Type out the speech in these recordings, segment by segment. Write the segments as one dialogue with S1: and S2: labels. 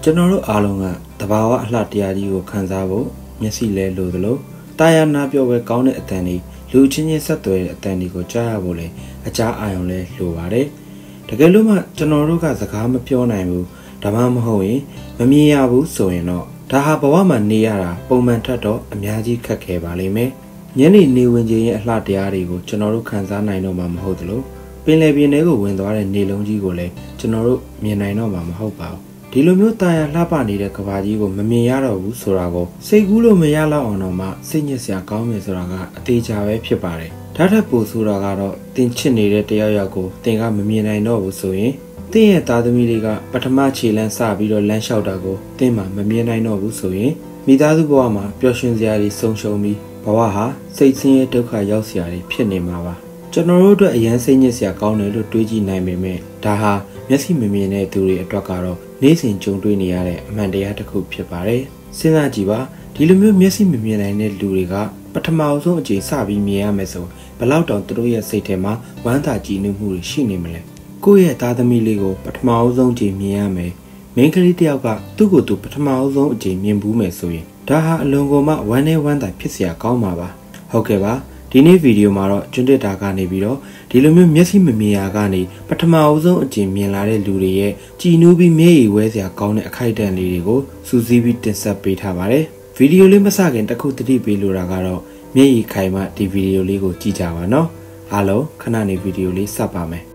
S1: ကျွန်တော်တို့အားလုံးကတဘာဝအလှတရားကြီးကိုခံစားဖို့မျက်စိလဲလိုသလိုတာယာနာပြောပဲကောင်းတဲ့အတန်တွေလူချင်းချင်းဆက်သွယ်တဲ့အတန်တွေကိုကြားရဖို့လေအကြားအာရုံလဲလိုပါတယ်တကယ်လို့မှကျွန်တော်တို့ကစကားမပြောနိုင်ဘူးဒါမှမဟုတ်ရင်မမြင်ရဘူးဆိုရင်တော့ဒါဟာဘဝမှာနေရတာပုံမှန်ထက်တော့အများကြီးခက်ခဲပါလိမ့်မယ်ညနေနေဝင်ခြင်းရဲ့အလှတရားတွေကိုကျွန်တော်တို့ခံစားနိုင်တော့မှာမဟုတ်သလိုပင်လယ်ပြင်ထဲကိုဝင်သွားတဲ့နေလုံးကြီးကိုလည်းကျွန်တော်တို့မြင်နိုင်တော့မှာမဟုတ်ပါဘူးဒီလိုမျိုးတာယာလှပနေတဲ့ကဘာကြီးကိုမမြင်ရတော့ဘူးဆိုတာကိုစိတ်ကူးလို့မရတော့အောင်တော့မှစိတ်ညစ်စရာကောင်းမယ်ဆိုတာကအသေးချာပဲဖြစ်ပါတယ်ဒါထက်ပိုဆိုတာကတော့တင်ချစ်နေတဲ့တယောက်ယောက်ကိုတင်ကမမြင်နိုင်တော့ဘူးဆိုရင်တင်ရဲ့သားသမီးတွေကပထမခြေလမ်းစပြီးတော့လမ်းလျှောက်တာကိုတင်မှမမြင်နိုင်တော့ဘူးဆိုရင်မိသားစုဘဝမှာပျော်ရွှင်စရာတွေဆုံးရှုံးပြီးဘဝဟာစိတ်ဆင်းရဲဒုက္ခရောက်စရာတွေဖြစ်နေမှာပါကျွန်တော်တို့အတွက်အရန်စိတ်ညစ်စရာကောင်းတယ်လို့တွေးကြည့်နိုင်ပေမဲ့ဒါဟာမျက်စိမမြင်တဲ့သူတွေအတွက်ကတော့နေ့စဉ်ကြုံတွေ့နေရတဲ့အမှန်တရားတစ်ခုဖြစ်ပါတယ်စဉ်းစားကြည့်ပါဒီလိုမျိုးမျက်စိမမြင်နိုင်တဲ့လူတွေကပထမဆုံးအကြိမ်စပြီးမြင်ရမယ်ဆိုဘယ်လောက်တောင်သူတို့ရဲ့စိတ်ထဲမှာဝမ်းသာကြည်နူးမှုတွေရှိနေမလဲကိုယ့်ရဲ့သားသမီးလေးကိုပထမဆုံးအကြိမ်မြင်ရမယ်မိန်းကလေးတစ်ယောက်ကသူ့ကိုယ်သူပထမဆုံးအကြိမ်မြင်ဘူးမယ်ဆိုရင်ဒါဟာအလွန်ကိုမှဝမ်းနဲ့ဝမ်းသာဖြစ်စရာကောင်းပါပါဟုတ်ကဲ့ပါဒီနေ့ဗီဒီယိုမှာတော့ကျွန်းတက်တာကနေပြီးတော့ဒီလိုမျိုးမျက်စိမမြင်ရကနေပထမအဆုံးအကြိမ်မြင်လာတဲ့လူတွေရဲ့ကြည်နူးပြီးမျက်ရည်ဝဲစရာကောင်းတဲ့အခိုက်အတန့်လေးတွေကိုစူးစီးပြီးတင်ဆက်ပေးထားပါတယ်ဗီဒီယိုလေးမစခင်တစ်ခုသတိပေးလိုတာကတော့မျက်ရည်ခိုင်မှဒီဗီဒီယိုလေးကိုကြည့်ကြပါနော်အားလုံးခဏနေဗီဒီယိုလေးစပါမယ်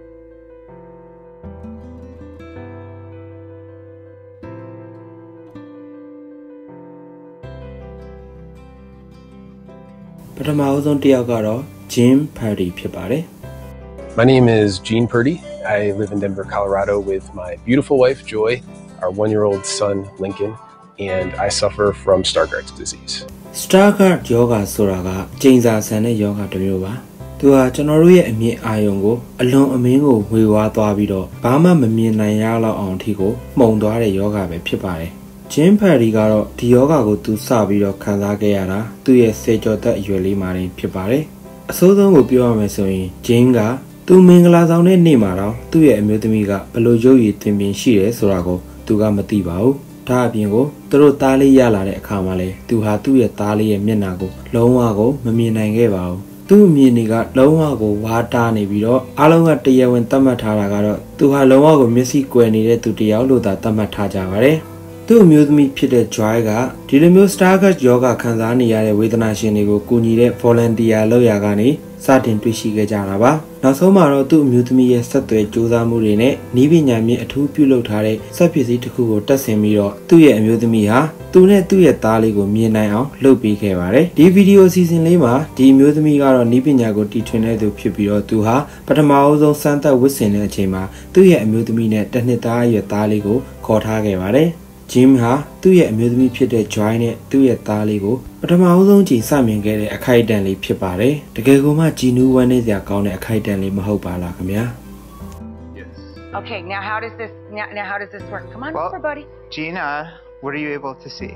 S1: ပထမဆုံးတစ်ယောက်ကတော့ Jim Purdy ဖြစ်ပါတယ်
S2: My name is Gene Purdy. I live in Denver, Colorado with my beautiful wife Joy, our 1-year-old son Lincoln, and I suffer from Stargardt's disease.
S1: Stargardt ယောဂဆိုတာကကျိန်စာဆန်တဲ့ယောဂတစ်မျိုးပါသူဟာကျွန်တော်တို့ရဲ့အမြင်အာရုံကိုအလွန်အမင်းကိုဝေဝါးသွားပြီးတော့ဘာမှမမြင်နိုင်ရလောက်အောင်အထိကိုမှုန်သွားတဲ့ယောဂပဲဖြစ်ပါတယ်Jim Purdy ကတော့ဒီယောဂကိုသူစပြီးတော့ခံစားခဲ့ရတာသူ့ရဲ့စေကျော်သက်အရွယ်လေးမှာတင်ဖြစ်ပါတယ်အဆိုးဆုံးကိုပြောရမယ်ဆိုရင် Jim ကသူမင်္ဂလာဆောင်တဲ့နေ့မှာတော့သူ့ရဲ့အမျိုးသမီးကဘယ်လိုရုပ်ရည်သင်ပင်ရှိတယ်ဆိုတာကိုသူကမသိပါဘူးဒါအပြင်ကိုသူတို့သားလေးရလာတဲ့အခါမှာလဲသူဟာသူ့ရဲ့သားလေးရဲ့မျက်နှာကိုလုံးဝကိုမမြင်နိုင်ခဲ့ပါဘူးသူ့အမြင်တွေကလုံးဝကိုဝါတားနေပြီးတော့အားလုံးကတရားဝင်သတ်မှတ်ထားတာကတော့သူဟာလုံးဝကိုမျက်စိကွယ်နေတဲ့သူတယောက်လို့သာသတ်မှတ်ထားကြပါတယ်သူ့အမျိုးသမီးဖြစ်တဲ့ Joy ကဒီလိုမျိုး Stargardt ယောဂခံစားနေရတဲ့ဝေဒနာရှင်တွေကိုကူညီတဲ့ volunteer လုပ်ရာကနေစတင်တွေ့ရှိခဲ့ကြတာပါနောက်ဆုံးမှာတော့သူ့အမျိုးသမီးရဲ့ဆက်သွယ်စူးစမ်းမှုတွေနဲ့ဤပညာမြင့်အထူးပြုလုပ်ထားတဲ့စက်ပစ္စည်းတစ်ခုကိုတက်ဆင်ပြီးတော့သူ့ရဲ့အမျိုးသမီးဟာသူနဲ့သူ့ရဲ့သားလေးကိုမြင်နိုင်အောင်လုပ်ပေးခဲ့ပါတယ်ဒီဗီဒီယိုအစီအစဉ်လေးမှာဒီအမျိုးသမီးကတော့ဤပညာကိုတီထွင်တဲ့သူဖြစ်ပြီးတော့သူဟာပထမအဆုံးစမ်းသပ်ဝတ်ဆင်တဲ့အချိန်မှာသူ့ရဲ့အမျိုးသမီးနဲ့တစ်နှစ်သားအရွယ်သားလေးကိုခေါ်ထားခဲ့ပါတယ်Jim ဟာသူ့ရဲ့အမျိုးသမီးဖြစ်တဲ့ Joy နဲ့သူ့ရဲ့သားလေးကိုပထမဆုံးချိန်စမြင်ခဲ့တဲ့အခိုက်အတန့်လေးဖြစ်ပါတယ်။တကယ်ကိုမှကြည်နူးဝမ်းနည်းစရာကောင်းတဲ့အခိုက်အတန့်လေးမဟုတ်ပါလားခင်ဗျာ
S3: Yes. Okay, now how does this work? Come on over, buddy.
S4: Gina, what are you able to see?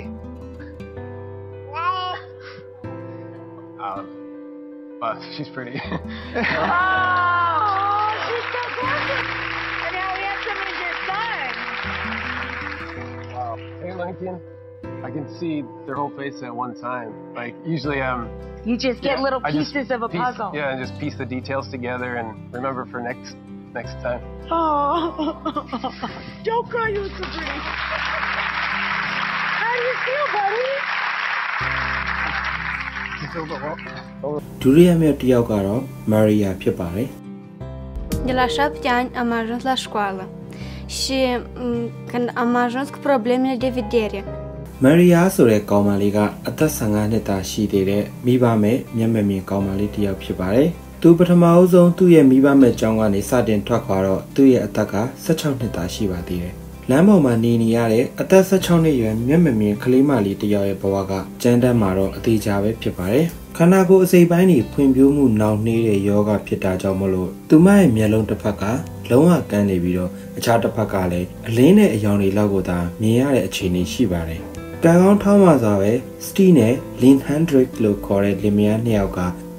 S2: She's pretty.
S3: Oh, she's so gorgeous. And now we have some of your son.
S2: Wow. Hey, Lincoln. I can see their whole face at one time. Like, usually
S3: You just get little pieces of a puzzle.
S2: Yeah, and just piece the details together and remember for next time.
S3: Oh, don't cry, you're so pretty. How do you feel, buddy?
S1: ဒုတိယမြောက်တစ်ယောက်ကတော့ Maria ဖြစ်ပါတယ်
S5: Делашат тянь амажон la школа. Și amajons cu problemele de vedere.
S1: Maria ဆိုတဲ့ကောင်မလေးကအသက်15နှစ်သာရှိသေးတဲ့မိဘမဲ့မျက်မမြင်ကောင်မလေးတစ်ယောက်ဖြစ်ပါတယ်။သူပထမအဆုံးသူ့ရဲ့မိဘမဲ့ကျောင်းကနေစတင်ထွက်ခွာတော့သူ့ရဲ့အသက်က16နှစ်သာရှိပါသေးတယ်။လမ်းပေါ်မှာနေရတဲ့အသက်16နှစ်ရွယ်မျက်မမြင်ကလေးမလေးတစ်ယောက်ရဲ့ဘဝကကျန်းတမ်းမှာတော့အသေးချာပဲဖြစ်ပါတယ်။ခန္ဓာကိုယ်အစိပ်ပိုင်းတွေဖွံ့ဖြိုးမှုနှောင့်နှေးတဲ့ယောဂဖြစ်တာကြောင့်မလို့သူမရဲ့မျက်လုံးတစ်ဖက်ကလုံးဝကန်းနေပြီးတော့အခြားတစ်ဖက်ကလည်းအလင်းနဲ့အယောင်တွေလောက်ကိုသာမြင်ရတဲ့အခြေအနေရှိပါတယ်။ကံကောင်းထောင်းမှစွာပဲစတီနဲ့လင်ဟန်ဒရစ်လို့ခေါ်တဲ့လင်မယားနှစ်ယောက်က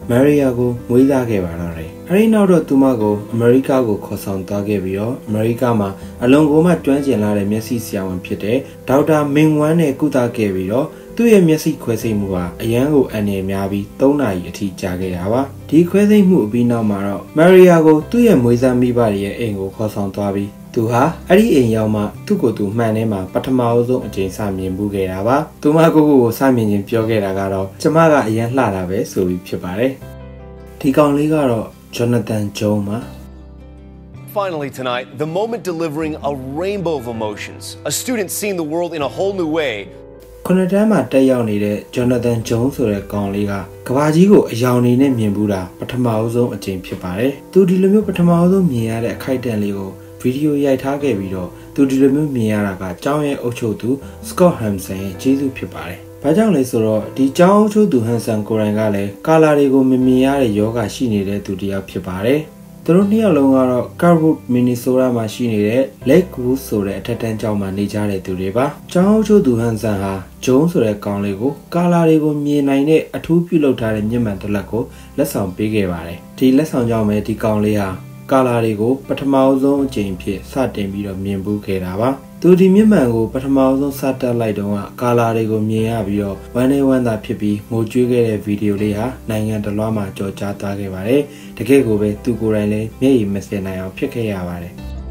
S1: Maria ကိုမွေးသားခဲ့ပါတော့တယ်။အဲဒီနောက်တော့သူမကိုအမေရိကကိုခေါ်ဆောင်သွားခဲ့ပြီးတော့အမေရိကမှာအလွန်ကိုမှကျွမ်းကျင်လာတဲ့မျက်စိဆရာဝန်ဖြစ်တဲ့ဒေါက်တာမင်ဝမ်းနဲ့ကုသခဲ့ပြီးတော့သူ့ရဲ့မျက်စိခွဲစိတ်မှုဟာအရန်ကိုအန္တရာယ်များပြီး3နာရီအထိကြာခဲ့တာပါ။ဒီခွဲစိတ်မှုအပြီးနောက်မှာတော့ Maria ကိုသူ့ရဲ့မွေးစားမိဘရဲ့အိမ်ကိုခေါ်ဆောင်သွားပြီးသူဟာအဲ့ဒီအိမ်ရောက်မှသူ့ကိုယ်သူမှန်ထဲမှာပထမအဆုံးအကြိမ်စမြင်မှုခဲ့တာပါ။သူမကိုစမြင်ချင်းပြောခဲ့တာကတော့ကျမကအရန်လှတာပဲဆိုပြီးဖြစ်ပါတယ်။ဒီကောင်လေးကတော့ Jonathan Jones ပါ
S6: Finally tonight, the moment delivering a rainbow of emotions. A student seeing the world in a whole new way.
S1: ခုနှစ်တန်းမှာတက်ရောက်နေတဲ့ Jonathan Jones ဆိုတဲ့ကောင်လေးကကဘာကြီးကိုအယောင်နေနဲ့မြင်ဘူးတာပထမအဆုံးအကြိမ်ဖြစ်ပါတယ်။သူဒီလိုမျိုးပထမအဆုံးမြင်ရတဲ့အခိုက်အတန့်လေးကိုဗီဒီယိုရိုက်ထားခဲ့ပြီးတော့သူဒီလိုမျိုးမြင်ရတာကကျောင်းရဲ့အုပ်ချုပ်သူ Scott Hanson ရဲ့ကျေးဇူးဖြစ်ပါတယ်။ဘာကြောင့်လဲဆိုတော့ဒီကျောင်းအုပ်ချုပ်သူ Hanson ကိုယ်တိုင်ကလည်းကာလာတွေကိုမမြင်ရတဲ့ယောဂရှိနေတဲ့သူတစ်ယောက်ဖြစ်ပါတယ်။သူတို့နှစ်ယောက်လုံးကတော့ Carwood, Minnesota မှာရှိနေတဲ့ Lakewood ဆိုတဲ့အထက်တန်းကျောင်းမှာနေကြတဲ့သူတွေပါ။ကျောင်းအုပ်ချုပ်သူ Hanson ဟာ Jones ဆိုတဲ့ကောင်လေးကိုကာလာတွေကိုမြင်နိုင်တဲ့အထူးပြုလုပ်ထားတဲ့မျက်မှန်တစ်လက်ကိုလက်ဆောင်ပေးခဲ့ပါတယ်။ဒီလက်ဆောင်ကြောင့်ပဲဒီကောင်လေးဟာကာလာတွေကိုပထမဆုံးအကြိမ်ဖြစ်စတင်ပြီးတော့မြင်ဘူးခဲ့တာပါသူဒီမျက်မှန်ကိုပထမဆုံးစတက်လိုက်တော့ကာလာတွေကိုမြင်ရပြီးတော့ဝမ်းနေဝမ်းသာဖြစ်ပြီးငိုကြွေးခဲ့တဲ့ဗီဒီယိုလေးဟာနိုင်ငံတစ်လွှားမှာကြော်ကြားသွားခဲ့ပါတယ်တကယ်ကိုပဲသူကိုယ်တိုင်လည်းမျက်ရည်မစင်နိုင်အောင်ဖြစ်ခဲ့ရပါတယ်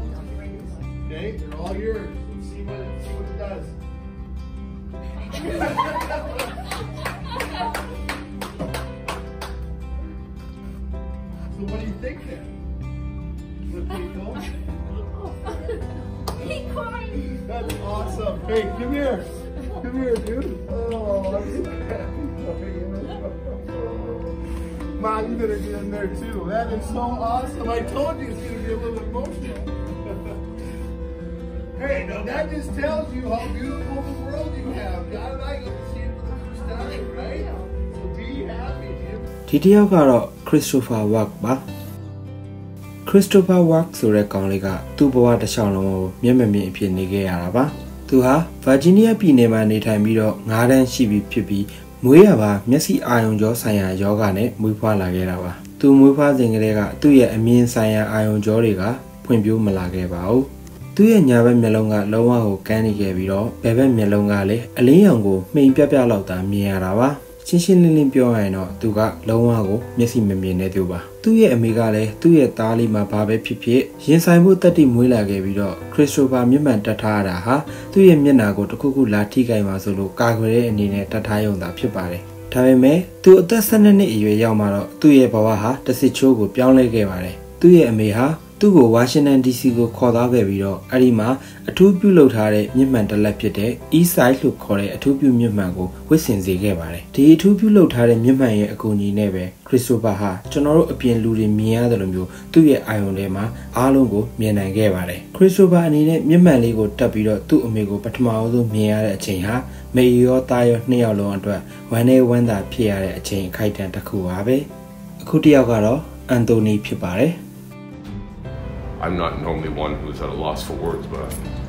S7: So what do you think then? That's awesome. Hey, come here. Come here, dude. Oh, I'm so happy for you. Mom, you better get in there too. That is so awesome. I told you it's going to be a little emotional. Hey, now that just tells you how beautiful the world you have. God and I get to see it for the first time, right? So be happy, dude.
S1: ဒီတယောက်ကတော့ Christopher Walk ပါ Christopher Walk ဆိုတဲ့ကောင်လေးကသူ့ဘဝတစ်လျှောက်လုံးကိုမျက်မမြင်အဖြစ်နေခဲ့ရတာပါသူဟာ Virginia ပြည်နယ်မှာနေထိုင်ပြီးတော့9တန်းရှိပြီဖြစ်ပြီးမွေးရပါမျက်စိအာရုံကြောဆိုင်ရာယောဂနဲ့မွေးဖွားလာခဲ့တာပါသူမွေးဖွားစဉ်ကတည်းကသူ့ရဲ့အမြင်ဆိုင်ရာအာရုံကြောတွေကဖွံ့ဖြိုးမလာခဲ့ပါဘူးသူ့ရဲ့ညာဘက်မျက်လုံးကလုံးဝကိုကန်းနေခဲ့ပြီးတော့ဘယ်ဘက်မျက်လုံးကလည်းအလင်းရောင်ကိုမှိန်ပြပြလောက်သာမြင်ရတာပါရှင်းရှင်းလင်းလင်းပြောရရင်တော့သူကလုံးဝကိုမျက်စိမမြင်တဲ့သူပါသူ့ရဲ့အမေကလည်းသူ့ရဲ့သားလေးမှာဘာပဲဖြစ်ဖြစ်ရင်ဆိုင်မှုတက်တိမွေးလာခဲ့ပြီးတော့ခရစ္စတိုဖာမျက်မှန်တက်ထားရတာဟာသူ့ရဲ့မျက်နှာကိုတစ်ခုခုလာထိခိုက်မှာဆိုလို့ကာကွယ်တဲ့အနေနဲ့တက်ထားရုံသာဖြစ်ပါတယ်ဒါပေမဲ့သူအသက်12နှစ်အရွယ်ရောက်မှတော့သူ့ရဲ့ဘဝဟာတစ်စစ်ချိုးကိုပြောင်းလဲခဲ့ပါတယ်သူ့ရဲ့အမေဟာသူ့ကိုဝါရှင်တန် DC ကိုခေါ်သွားခဲ့ပြီးတော့အဲ့ဒီမှာအထူးပြုလုပ်ထားတဲ့မျက်မှန်တစ်လက်ဖြစ်တဲ့ East Side လို့ခေါ်တဲ့အထူးပြုမျက်မှန်ကိုဝတ်ဆင်စေခဲ့ပါတယ်ဒီအထူးပြုလုပ်ထားတဲ့မျက်မှန်ရဲ့အကူအညီနဲ့ပဲခရစ္စတိုဖာဟာကျွန်တော်တို့အပြင်လူတွေမြင်ရတယ်လို့မျိုးသူ့ရဲ့အာရုံထဲမှာအားလုံးကိုမြင်နိုင်ခဲ့ပါတယ်ခရစ္စတိုဖာအနေနဲ့မျက်မှန်လေးကိုတက်ပြီးတော့သူ့အမေကိုပထမအောင်ဆုံးမြင်ရတဲ့အချိန်ဟာမေရောသားရောနှစ်ယောက်လုံးအတွက်ဝမ်းနဲ့ဝမ်းသာဖြစ်ရတဲ့အချိန်အခိုက်အတန့်တစ်ခုပါပဲအခုတစ်ယောက်ကတော့အန်တိုနီဖြစ်ပါတယ်
S8: I'm not normally one who's at a loss for words, but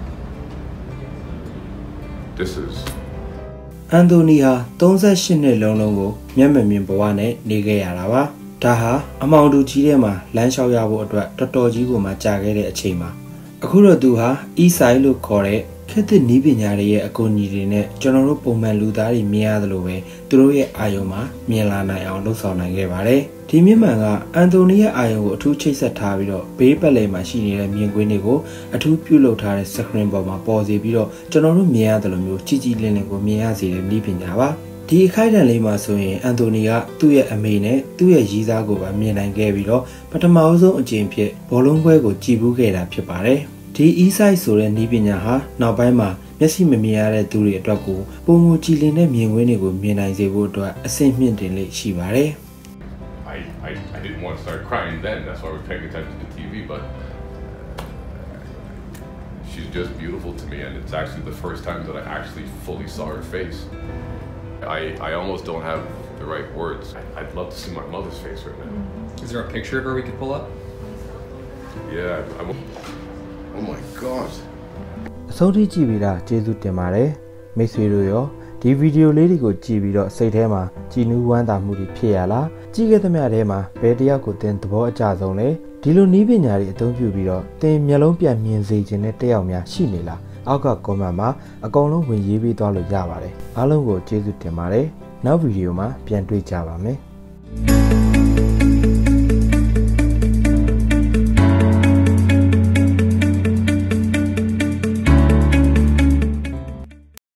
S8: this is.
S1: Anthony ဟာ38နှစ်လုံးလုံးကိုမျက်မမြင်ဘဝနဲ့နေခဲ့ရတာပါ။ဒါဟာအမောင်တူကြီးထဲမှာလမ်းလျှောက်ရဖို့အတွက်တော်တော်ကြီးကိုမှကြာခဲ့တဲ့အချိန်မှာအခုတော့သူဟာ East Side လို့ခေါ်တဲ့ခေတ်သစ်နည်းပညာတွေရဲ့အကူအညီတွေနဲ့ကျွန်တော်တို့ပုံမှန်လူသားတွေမြင်ရတယ်လို့ပဲသူတို့ရဲ့အာယုံမှာမြင်လာနိုင်အောင်လှုပ်ဆောင်နိုင်ခဲ့ပါတယ်။ဒီမျက်မှန်ကအန်တိုနီရဲ့အာယုံကိုအထူးချိတ်ဆက်ထားပြီးတော့ဘေးပတ်လည်မှာရှိနေတဲ့မြင်ကွင်းတွေကိုအထူးပြုလုပ်ထားတဲ့ screen ပေါ်မှာပေါ်စေပြီးတော့ကျွန်တော်တို့မြင်ရတယ်လို့မျိုးကြည်ကြည်လင်းလင်းကိုမြင်ရစေတဲ့နည်းပညာပါ။ဒီအခိုက်အတန့်လေးမှာဆိုရင်အန်တိုနီကသူ့ရဲ့အမေနဲ့သူ့ရဲ့ရည်စားကိုပါမြင်နိုင်ခဲ့ပြီးတော့ပထမဆုံးအကြိမ်ဖြစ်ဘောလုံးပွဲကိုကြည်ဘူးခဲ့တာဖြစ်ပါတယ်။ဒီ East Side ဆိုတဲ့နည်းပညာဟာနောက်ပိုင်းမှာမျက်စိမမြင်ရတဲ့သူတွေအတွက်ကိုပုံမူကြည်လင်တဲ့မြင်ကွင်းတွေကိုမြင်နိုင်စေဖို့အတွက်အဆင့်မြင့်တင်လေးရှိပါတယ်။
S8: I didn't want to start crying then. That's why we're paying attention to TV. But she's just beautiful to me, and it's actually the first time that I actually fully saw her face. I almost don't have the right words. I'd love to see my mother's face right now.
S9: Is there a picture of her we could pull up?
S8: Yeah. Oh my God.
S1: အဆုံးထိကြည့်ပြီးသားကျေးဇူးတင်ပါတယ်မိတ်ဆွေတို့ရောဒီဗီဒီယိုလေးတွေကိုကြည့်ပြီးတော့စိတ်ထဲမှာကြည်နူးဝမ်းသာမှုတွေဖြစ်ရလားကြည့်ခဲ့သမျှထဲမှာဘယ်တယောက်ကိုသင်သဘောအကျဆုံးလဲဒီလိုနည်းပညာတွေအသုံးပြုပြီးတော့သင်မျက်လုံးပြန်မြင်စေခြင်းတဲ့တယောက်များရှိနေလားအောက်က comment မှာအကုန်လုံးဝင်ရေးပေးသွားလို့ရပါတယ်အားလုံးကိုကျေးဇူးတင်ပါတယ်နောက်ဗီဒီယိုမှာပြန်တွေ့ကြပါမယ်